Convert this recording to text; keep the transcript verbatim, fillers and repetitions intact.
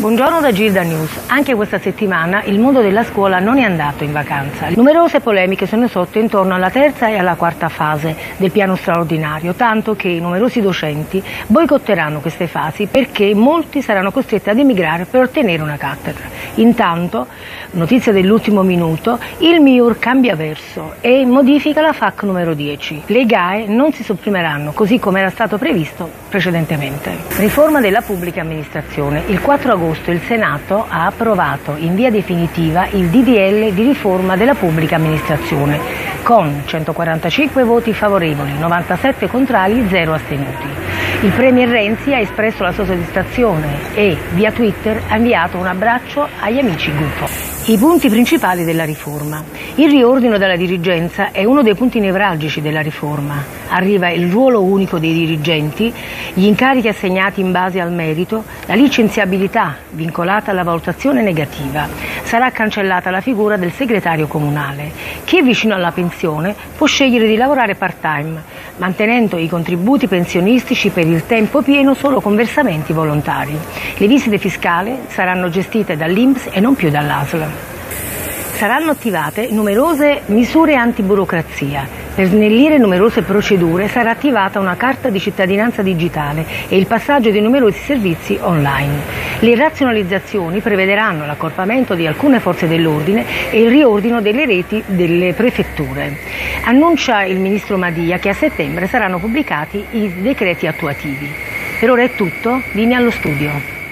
Buongiorno da Gilda News. Anche questa settimana il mondo della scuola non è andato in vacanza. Numerose polemiche sono sorte intorno alla terza e alla quarta fase del piano straordinario, tanto che numerosi docenti boicotteranno queste fasi perché molti saranno costretti ad emigrare per ottenere una cattedra. Intanto, notizia dell'ultimo minuto, il M I U R cambia verso e modifica la F A Q numero dieci. Le G A E non si sopprimeranno, così come era stato previsto precedentemente. Riforma della pubblica amministrazione. Il quattro agosto il Senato ha approvato in via definitiva il D D L di riforma della pubblica amministrazione con centoquarantacinque voti favorevoli, novantasette contrari, zero astenuti. Il Premier Renzi ha espresso la sua soddisfazione e via Twitter ha inviato un abbraccio agli amici Gufo. I punti principali della riforma. Il riordino della dirigenza è uno dei punti nevralgici della riforma. Arriva il ruolo unico dei dirigenti, gli incarichi assegnati in base al merito, la licenziabilità vincolata alla valutazione negativa. Sarà cancellata la figura del segretario comunale. Chi è vicino alla pensione può scegliere di lavorare part-time, mantenendo i contributi pensionistici per il tempo pieno solo con versamenti volontari. Le visite fiscali saranno gestite dall'I N P S e non più dall'A S L. Saranno attivate numerose misure antiburocrazia. Per snellire numerose procedure sarà attivata una carta di cittadinanza digitale e il passaggio di numerosi servizi online. Le razionalizzazioni prevederanno l'accorpamento di alcune forze dell'ordine e il riordino delle reti delle prefetture. Annuncia il ministro Madia che a settembre saranno pubblicati i decreti attuativi. Per ora è tutto, linea allo studio.